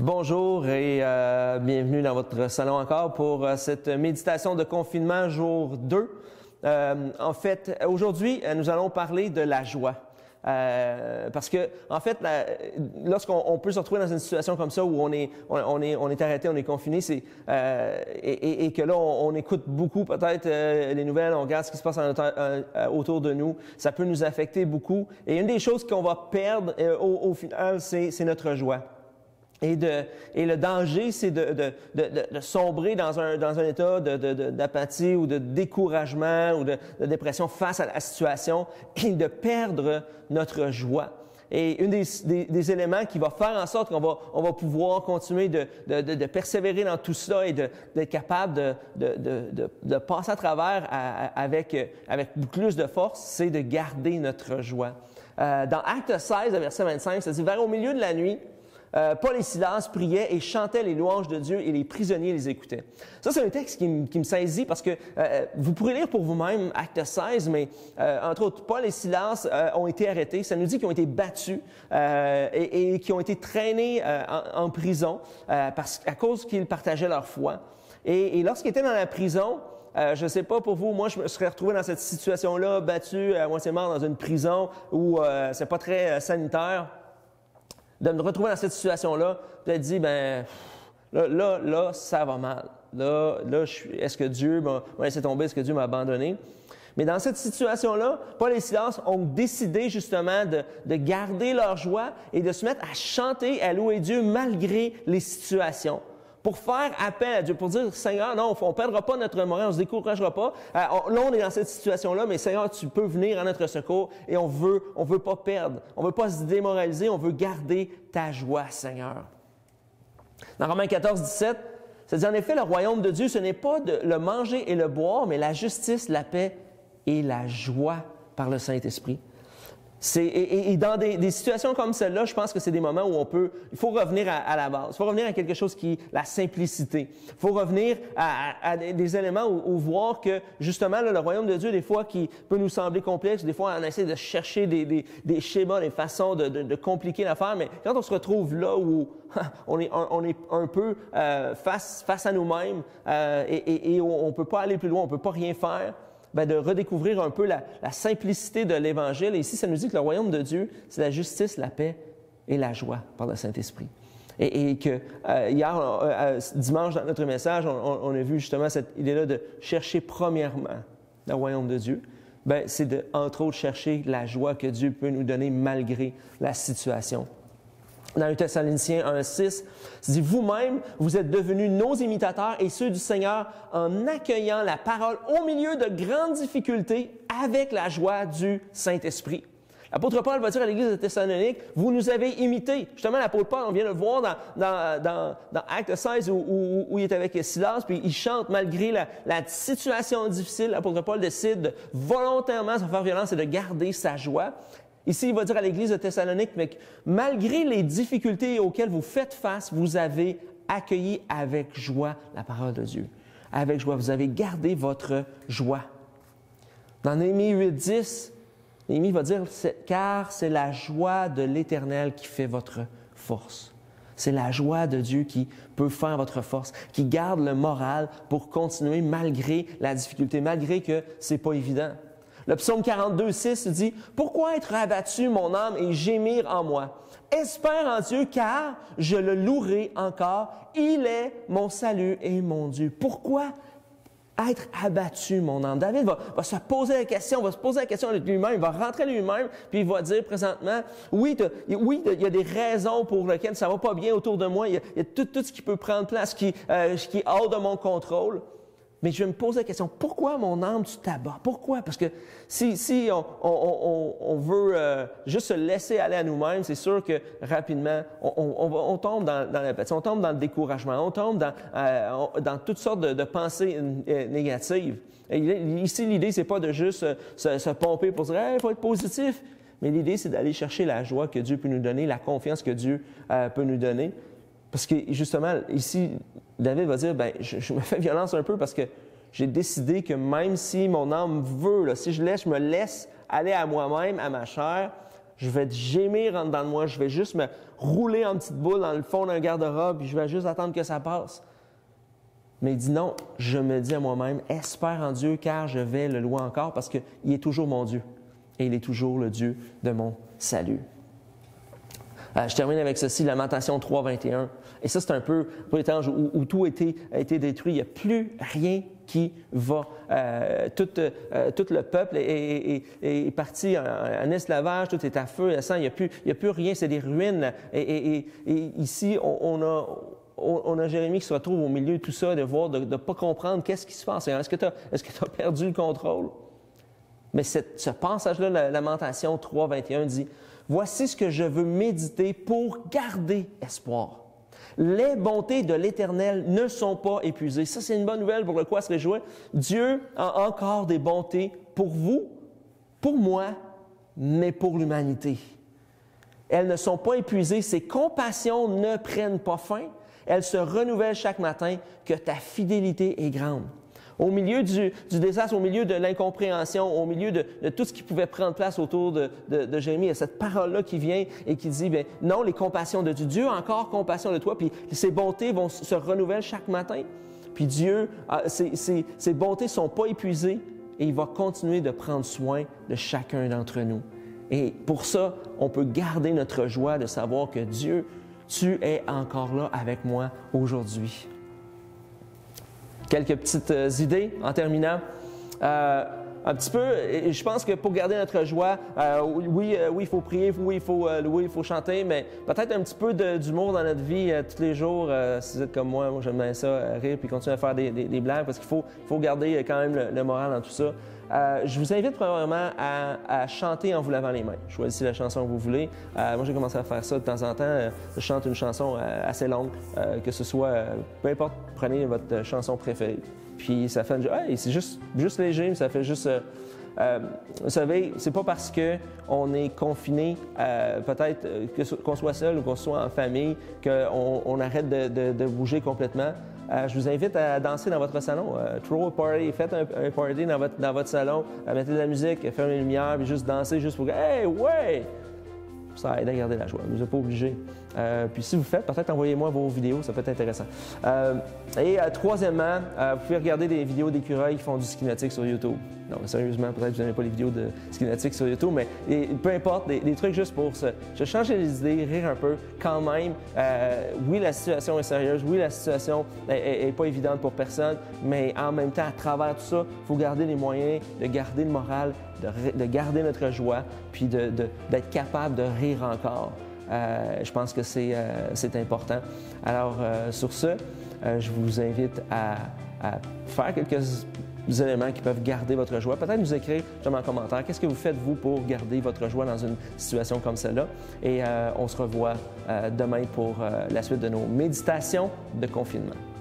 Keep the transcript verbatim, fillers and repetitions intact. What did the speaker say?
Bonjour et euh, bienvenue dans votre salon encore pour euh, cette méditation de confinement jour deux. Euh, en fait, aujourd'hui, nous allons parler de la joie. Euh, parce que, en fait, la, lorsqu'on on peut se retrouver dans une situation comme ça où on est, on, on est, on est arrêté, on est confiné, c'est euh, et, et, et que là, on, on écoute beaucoup peut-être euh, les nouvelles, on regarde ce qui se passe en, euh, autour de nous, ça peut nous affecter beaucoup. Et une des choses qu'on va perdre euh, au, au final, c'est, c'est notre joie. Et, de, et le danger, c'est de, de, de, de sombrer dans un, dans un état de, de, de, d'apathie ou de découragement ou de, de dépression face à la situation et de perdre notre joie. Et un des, des, des éléments qui va faire en sorte qu'on va, on va pouvoir continuer de, de, de, de persévérer dans tout ça et de, d'être capable de, de, de, de, de passer à travers à, à, avec, avec plus de force, c'est de garder notre joie. Euh, dans Acte seize, verset vingt-cinq, ça dit « Vers au milieu de la nuit, Euh, Paul et Silas priaient et chantaient les louanges de Dieu et les prisonniers les écoutaient. » Ça, c'est un texte qui, m- qui me saisit parce que euh, vous pourrez lire pour vous-même Acte seize, mais euh, entre autres, Paul et Silas euh, ont été arrêtés. Ça nous dit qu'ils ont été battus euh, et, et qu'ils ont été traînés euh, en, en prison euh, parce, à cause qu'ils partageaient leur foi. Et, et lorsqu'ils étaient dans la prison, Euh, je ne sais pas pour vous, moi je me serais retrouvé dans cette situation-là, battu à moitié mort dans une prison où euh, c'est pas très euh, sanitaire. De me retrouver dans cette situation-là, peut-être dit, ben là, là, là, ça va mal. Là, là, je suis, est-ce que Dieu m'a, m'a laissé tomber? Est-ce que Dieu m'a abandonné? Mais dans cette situation-là, Paul et Silas ont décidé justement de, de garder leur joie et de se mettre à chanter, à louer Dieu malgré les situations. Pour faire appel à Dieu, pour dire, Seigneur, non, on ne perdra pas notre moral, on ne se découragera pas. Euh, on, là, on est dans cette situation-là, mais Seigneur, tu peux venir à notre secours et on veut, on veut pas perdre, on veut pas se démoraliser, on veut garder ta joie, Seigneur. Dans Romains quatorze, dix-sept, ça dit, en effet, le royaume de Dieu, ce n'est pas de le manger et le boire, mais la justice, la paix et la joie par le Saint-Esprit. C'est, et, et dans des, des situations comme celle-là, je pense que c'est des moments où on peut, il faut revenir à, à la base. Il faut revenir à quelque chose qui est la simplicité. Il faut revenir à, à, à des éléments où, où voir que, justement, là, le royaume de Dieu, des fois, qui peut nous sembler complexe, des fois, on essaie de chercher des, des, des schémas, des façons de, de, de compliquer l'affaire, mais quand on se retrouve là où on est, on est un peu euh, face, face à nous-mêmes euh, et, et, et on ne peut pas aller plus loin, on ne peut pas rien faire, ben de redécouvrir un peu la, la simplicité de l'Évangile. Et ici, ça nous dit que le royaume de Dieu, c'est la justice, la paix et la joie par le Saint-Esprit. Et, et que euh, hier, euh, dimanche, dans notre message, on, on a vu justement cette idée-là de chercher premièrement le royaume de Dieu. Ben, c'est de, entre autres, chercher la joie que Dieu peut nous donner malgré la situation. Dans un Thessaloniciens un, six, ça dit « Vous-même, vous êtes devenus nos imitateurs et ceux du Seigneur en accueillant la parole au milieu de grandes difficultés avec la joie du Saint-Esprit. » L'apôtre Paul va dire à l'Église de Thessalonique, « Vous nous avez imités. » Justement, l'apôtre Paul, on vient de le voir dans, dans, dans, dans Acte seize où, où, où il est avec Silas, puis il chante malgré la, la situation difficile. L'apôtre Paul décide de volontairement se faire violence et de garder sa joie. Ici, il va dire à l'Église de Thessalonique, mais que malgré les difficultés auxquelles vous faites face, vous avez accueilli avec joie la parole de Dieu. Avec joie, vous avez gardé votre joie. Dans Néhémie huit, dix, Néhémie va dire, « Car c'est la joie de l'Éternel qui fait votre force. » C'est la joie de Dieu qui peut faire votre force, qui garde le moral pour continuer malgré la difficulté, malgré que c'est pas évident. Le psaume quarante-deux, six dit « Pourquoi être abattu, mon âme, et gémir en moi? Espère en Dieu, car je le louerai encore. Il est mon salut et mon Dieu. » Pourquoi être abattu, mon âme? David va, va se poser la question, va se poser la question avec lui-même, il va rentrer lui-même, puis il va dire présentement, oui, oui, il y a des raisons pour lesquelles ça va pas bien autour de moi, il y a, il y a tout, tout ce qui peut prendre place, qui, euh, qui est hors de mon contrôle. Mais je vais me poser la question, pourquoi mon âme tu t'abats? Pourquoi? Parce que si, si on, on, on, on veut euh, juste se laisser aller à nous-mêmes, c'est sûr que rapidement, on, on, on tombe dans, dans l'apathie, on tombe dans le découragement, on tombe dans, euh, on, dans toutes sortes de, de pensées euh, négatives. Et ici, l'idée, c'est pas de juste euh, se, se pomper pour dire hey, « il faut être positif », mais l'idée, c'est d'aller chercher la joie que Dieu peut nous donner, la confiance que Dieu euh, peut nous donner. Parce que justement, ici, David va dire, ben, je, je me fais violence un peu parce que j'ai décidé que même si mon âme veut, là, si je, laisse, je me laisse aller à moi-même, à ma chair, je vais gémir en dedans de moi, je vais juste me rouler en petite boule dans le fond d'un garde-robe, puis je vais juste attendre que ça passe. Mais il dit non, je me dis à moi-même, espère en Dieu car je vais le louer encore parce qu'il est toujours mon Dieu et il est toujours le Dieu de mon salut. Euh, je termine avec ceci, Lamentation trois, vingt et un. Et ça, c'est un peu pour les temps où, où tout a été, a été détruit. Il n'y a plus rien qui va. Euh, tout, euh, tout le peuple est, est, est parti en, en esclavage, tout est à feu, à sang, il n'y a, a plus rien, c'est des ruines. Et, et, et, et ici, on, on a... On a Jérémie qui se retrouve au milieu de tout ça, de voir, de ne pas comprendre qu'est-ce qui se passe. Est-ce que tu as, est-ce que tu as perdu le contrôle? Mais cette, ce passage-là, la Lamentation trois, vingt et un dit, « Voici ce que je veux méditer pour garder espoir. Les bontés de l'Éternel ne sont pas épuisées. » Ça, c'est une bonne nouvelle pour le quoi se réjouir. Dieu a encore des bontés pour vous, pour moi, mais pour l'humanité. Elles ne sont pas épuisées. Ses compassions ne prennent pas fin. Elle se renouvelle chaque matin, que ta fidélité est grande. Au milieu du, du désastre, au milieu de l'incompréhension, au milieu de, de tout ce qui pouvait prendre place autour de, de, de Jérémie, il y a cette parole-là qui vient et qui dit, bien, non, les compassions de Dieu, Dieu a encore compassion de toi, puis ses bontés vont se renouveler chaque matin. Puis Dieu, ses, ses, ses bontés ne sont pas épuisées et il va continuer de prendre soin de chacun d'entre nous. Et pour ça, on peut garder notre joie de savoir que Dieu, tu es encore là avec moi aujourd'hui. Quelques petites euh, idées en terminant. Euh, un petit peu, et je pense que pour garder notre joie, euh, oui, euh, oui, il faut prier, oui, il faut euh, louer, il faut chanter, mais peut-être un petit peu de, d'humour dans notre vie euh, tous les jours. Euh, si vous êtes comme moi, moi j'aime bien ça, euh, rire puis continuer à faire des, des, des blagues parce qu'il faut, faut garder quand même le, le moral dans tout ça. Euh, je vous invite premièrement à, à chanter en vous lavant les mains. Choisissez la chanson que vous voulez. Euh, moi, j'ai commencé à faire ça de temps en temps. Euh, je chante une chanson euh, assez longue, euh, que ce soit, euh, peu importe, prenez votre chanson préférée. Puis ça fait, hey, c'est juste, juste léger, mais ça fait juste. Euh, euh, vous savez, c'est pas parce que on est confiné, euh, peut-être que, qu'on soit seul ou qu'on soit en famille, qu'on on arrête de, de, de bouger complètement. Euh, je vous invite à danser dans votre salon. Euh, throw a party, faites un, un party dans votre, dans votre salon, euh, mettez de la musique, fermez les lumières, puis juste danser, juste pour que, hey, ouais! Ça aide à garder la joie. Vous n'êtes pas obligé. Euh, puis si vous faites, peut-être envoyez-moi vos vidéos, ça peut être intéressant. Euh, et euh, troisièmement, euh, vous pouvez regarder des vidéos d'écureuils qui font du ski nautique sur YouTube. Non, mais sérieusement, peut-être que vous n'aimez pas les vidéos de ski nautique sur YouTube, mais et, peu importe, des, des trucs juste pour se, se changer les idées, rire un peu quand même. Euh, oui, la situation est sérieuse, oui, la situation n'est pas évidente pour personne, mais en même temps, à travers tout ça, il faut garder les moyens de garder le moral, de, de garder notre joie, puis de, de, d'être capable de rire encore. Euh, je pense que c'est, euh, c'est important. Alors, euh, sur ce, euh, je vous invite à, à faire quelques éléments qui peuvent garder votre joie. Peut-être nous écrire en commentaire qu'est-ce que vous faites, vous, pour garder votre joie dans une situation comme celle-là. Et euh, on se revoit euh, demain pour euh, la suite de nos méditations de confinement.